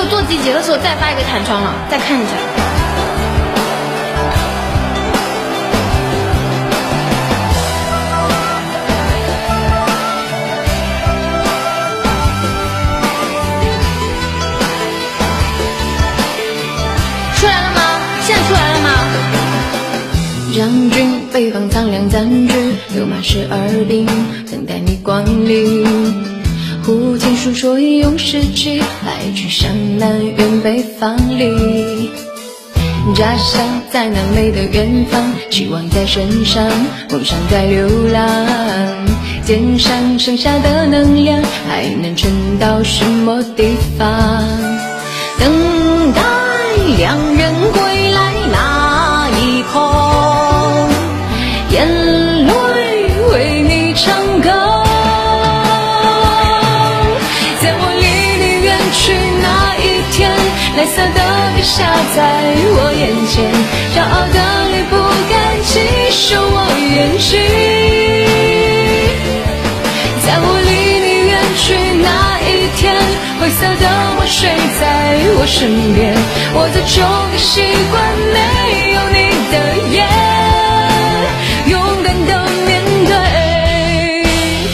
做集结的时候再发一个弹窗了，再看一下。出来了吗？现在出来了吗？将军北方苍凉暂居，有马十二兵，等待你光临。胡琴述说英勇事迹，来去向南远北方里。家乡在南美的远方，希望在身上，梦想在流浪。肩上剩下的能量，还能撑到什么地方？等待良人归来那一刻，眼泪为你唱歌。在我离你远去那一天，蓝色的雨下在我眼前，骄傲的泪不敢继受我远去。在我离你远去那一天，灰色的墨水在我身边，我早就该习惯没有你的夜，勇敢的面对。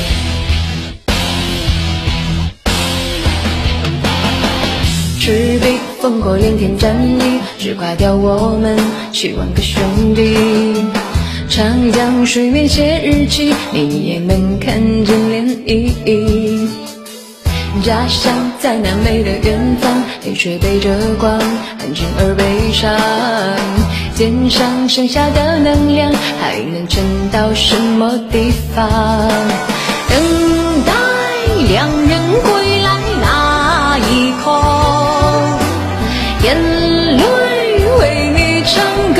赤壁烽火连天战役，只垮掉我们7万个兄弟。长江水面写日记，你也能看见涟漪。家乡在南美的远方，天却背着光，安静而悲伤。肩上剩下的能量，还能撑到什么地方？等待良人归来那一刻，眼泪为你唱歌。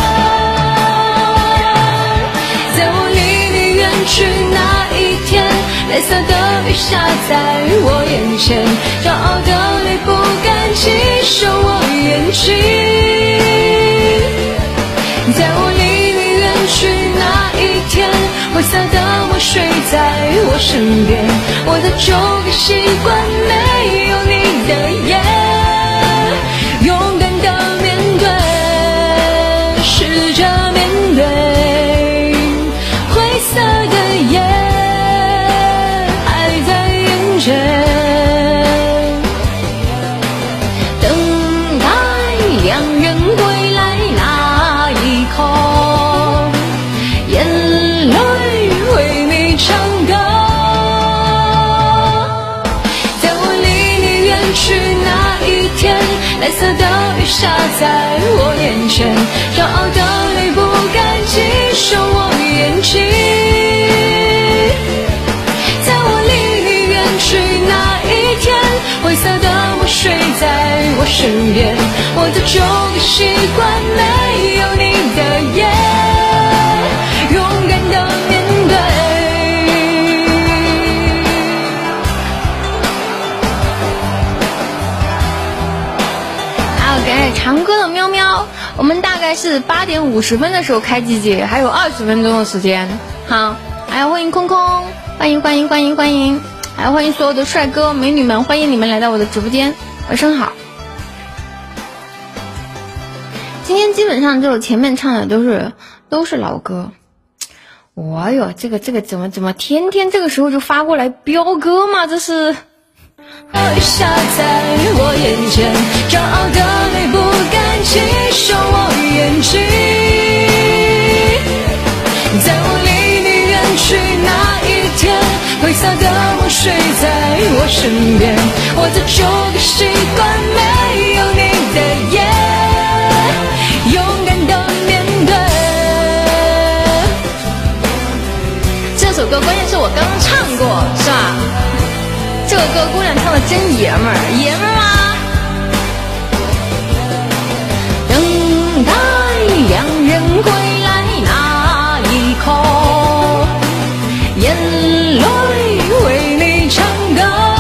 在我离你远去那一天，蓝色的雨下在我眼前，骄傲的泪不敢继受我远去。在我离你远去那一天，灰色的墨水在我身边，我早就该习惯没有你的夜，勇敢的面对，试着面对，灰色的夜还在眼前。等待良人归来那一刻，眼泪为你唱歌。在我离你远去那一天，蓝色的雨下在我眼前，骄傲的泪不敢继受我远去。在我离你远去那一天，灰色的墨水在我身边，我早就该习惯没有你的夜，勇敢的面对。好，感谢长歌的喵喵。我们大概是8点50分的时候开集结，还有20分钟的时间。好，还有欢迎空空，欢迎欢迎欢迎欢迎，还有欢迎所有的帅哥美女们，欢迎你们来到我的直播间，晚上好。今天基本上就前面唱的都是老歌。哎呦，这个怎么天天这个时候就发过来飙歌吗？这是下在我眼前，骄傲的泪不敢继受我远去。在我离你远去那一天，灰色的墨水在我身边，我早就该习惯没有你的夜，勇敢的面对。这首歌关键是我刚刚唱过，是吧？这个歌姑娘唱的真爷们儿，爷们儿吗？等待良人归来那一刻，眼泪为你唱歌。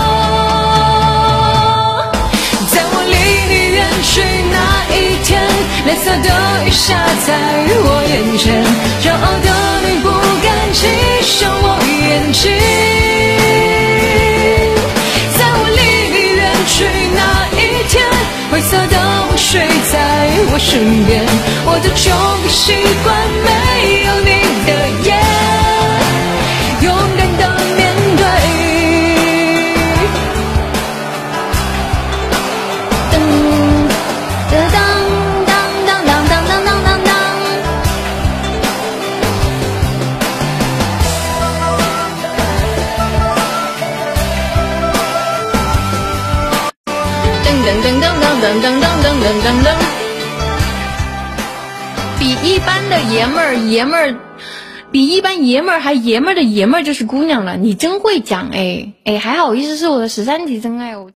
在我离你远去那一天，蓝色的雨下在我眼前，骄傲的泪不敢继受我远去。在我离你远去那一天， 睡在我身边，我就穷不习惯没有你的夜，勇敢的面对。当当当当当当当当当。噔噔噔噔噔噔噔噔噔噔，比一般的爷们儿，比一般爷们儿还爷们儿的爷们儿就是姑娘了，你真会讲哎，还好意思是我的13级真爱哦。